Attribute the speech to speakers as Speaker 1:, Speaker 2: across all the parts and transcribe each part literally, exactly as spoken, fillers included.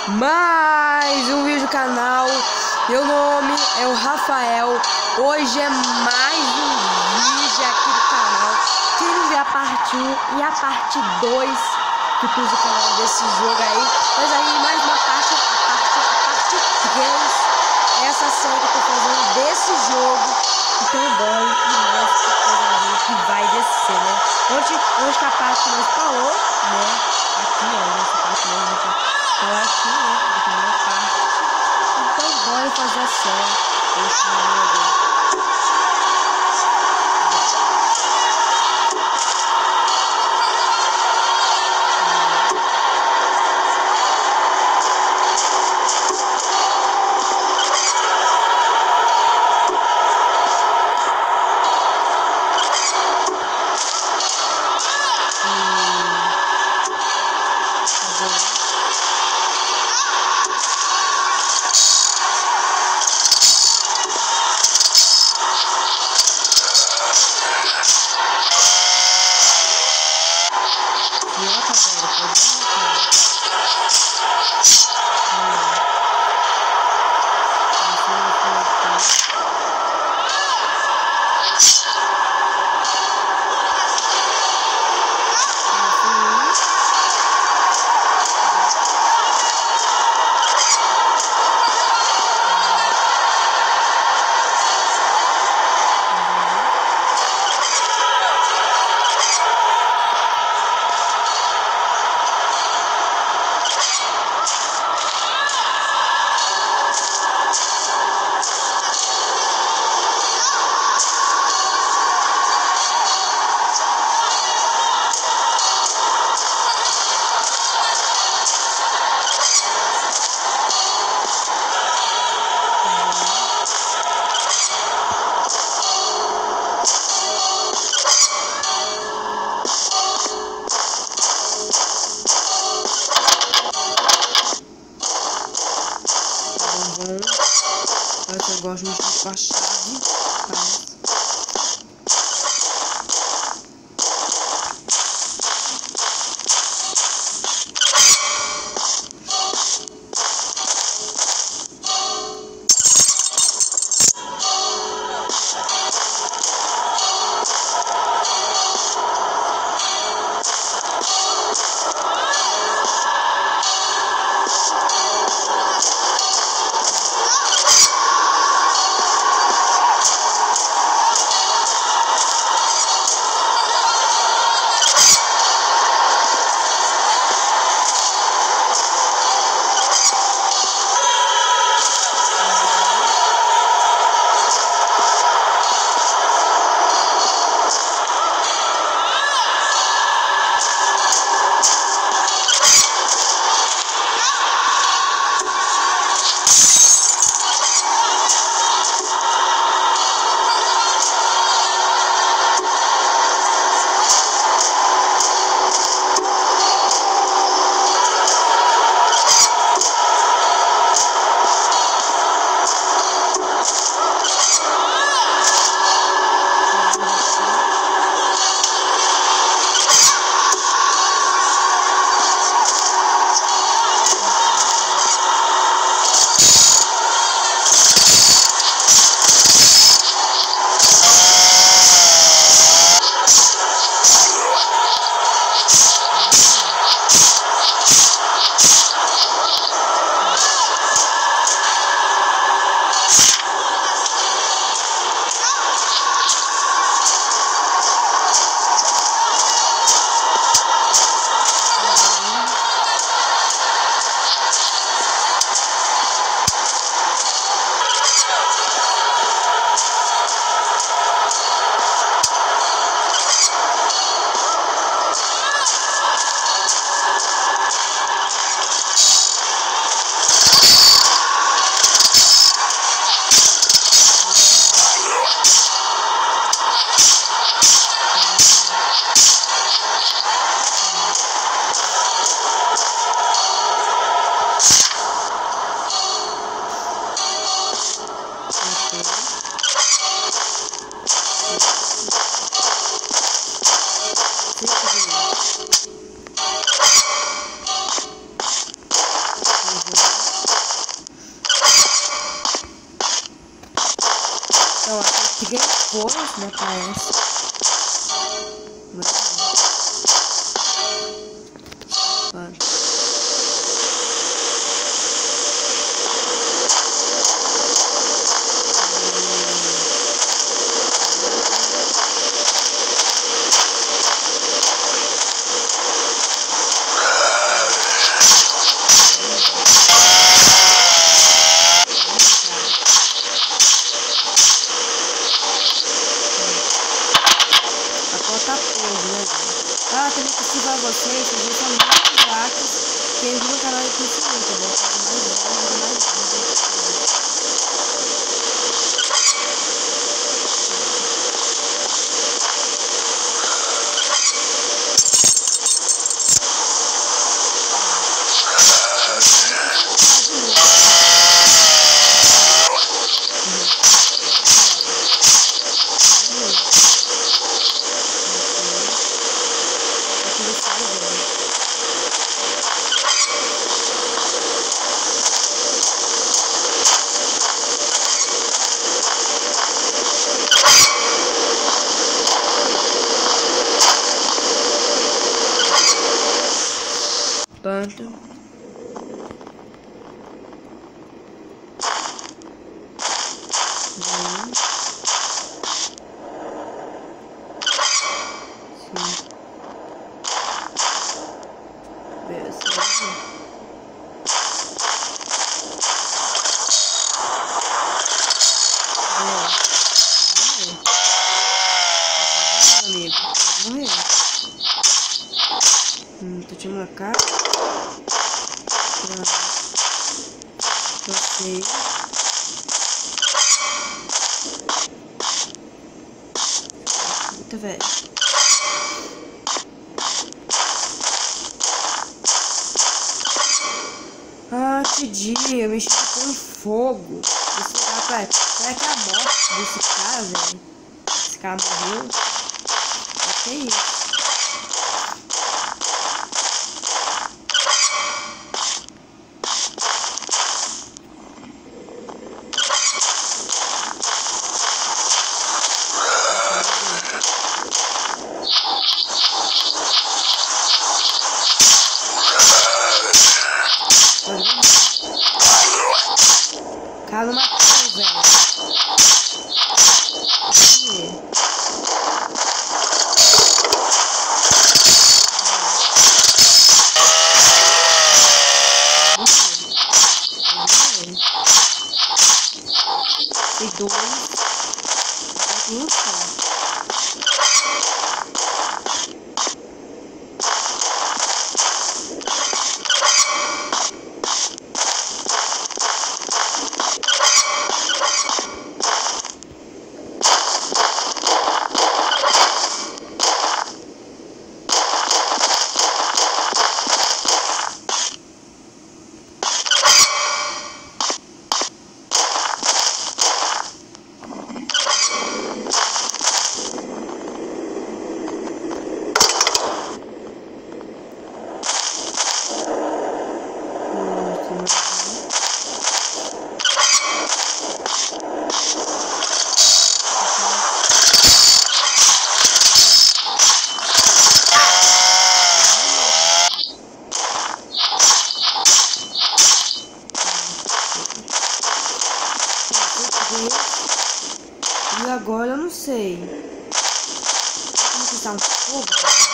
Speaker 1: mais um vídeo do canal. Meu nome é o Rafael. Hoje é mais um vídeo aqui do canal. Quem ver a parte um e a parte dois que fiz o canal desse jogo aí. Mas aí mais uma parte, a parte, a parte três. Essa série que eu tô fazendo desse jogo. Então bora e mais que vai descer, né? Hoje, hoje que a parte que nós falou, né? Aqui, ó, nessa parte mesmo, a gente falar aqui, né? Da primeira parte. Então bora fazer a série. Esse jogo. Eu gosto muito de com a chave, tá? Então, aqui três folhas, né, parece. Muito bom. Ah, também possível a vocês, vocês são muito gratos, que eles no canal de crescimento, eu vou fazer mais vídeos, mais vídeos. Tanto. Um. Sim. Beleza. Morrer. Hum, tu tinha uma cara. Ok. Muito velho. Ah, que dia, eu mexi com fogo. Esse cara, será que é a morte desse cara, velho? Esse cara morreu? Acho que é isso. Cara, matou, velho. Tem dois. Tem um só. E agora eu não sei. Como que tá um fogo?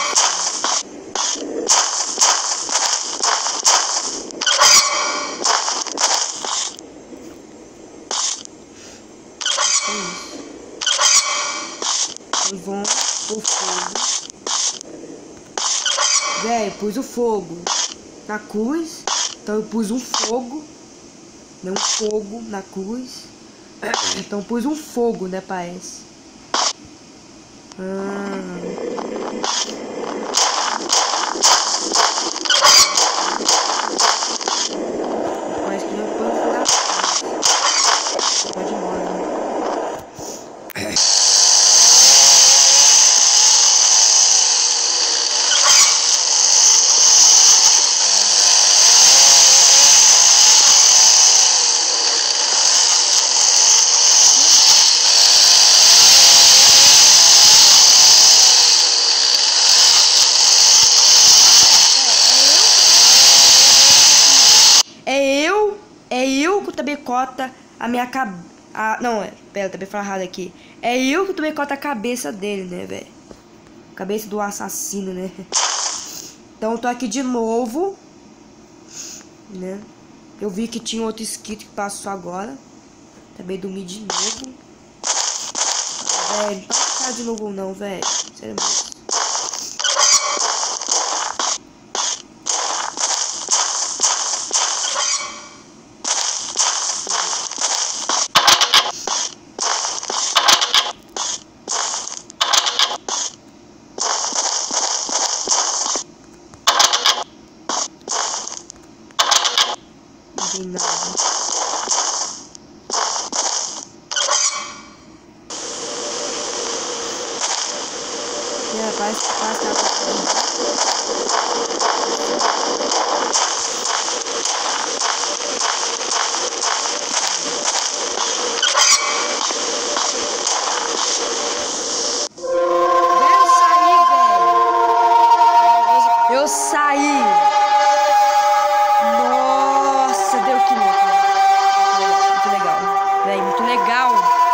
Speaker 1: Então vamos pôr fogo. Véi, pus o fogo na cruz. Então eu pus um fogo. Não um fogo na cruz. Então pus um fogo, né, parece. Ah. Parece que já pode furar. Pode ir embora, né? É eu que também corta a minha cabeça. Não, é. Pera, também falei errado aqui. É eu que também corta a cabeça dele, né, velho? Cabeça do assassino, né? Então eu tô aqui de novo. Né? Eu vi que tinha outro inscrito que passou agora. Também dormi de novo. Ah, velho, não pode ficar de novo não, velho. Sério mesmo. Não tem nada. É, parece que passa eu saí. Nossa, deu que louco. Muito legal. Véi, muito legal.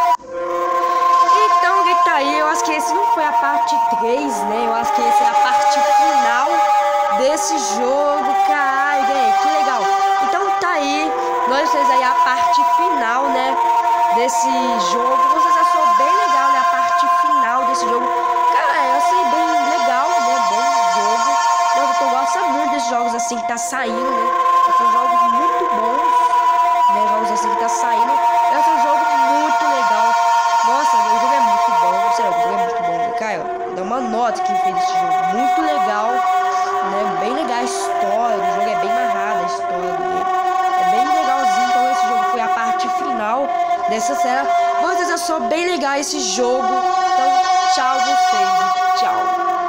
Speaker 1: Então, quem tá aí, eu acho que esse não foi a parte três, né? Eu acho que esse é a parte final desse jogo, caralho, véi, que legal. Então tá aí, nós fez aí a parte final, né? Desse jogo. Vocês achou bem legal, né? A parte final desse jogo. Cara, eu achei bem legal, né? Bom jogo. Eu gosto muito desses jogos assim que tá saindo, né? São jogos muito bons, né? Jogos assim que tá saindo. É um jogo muito legal. Nossa, o jogo é muito bom. Sério, o jogo é muito bom. Cara, dá uma nota que fez esse jogo. Muito legal, né? Bem legal a história. O jogo é bem narrada a história dele. É bem legalzinho. Então esse jogo foi a parte final dessa série. Vocês achou bem legal esse jogo. Então, tchau vocês. Tchau.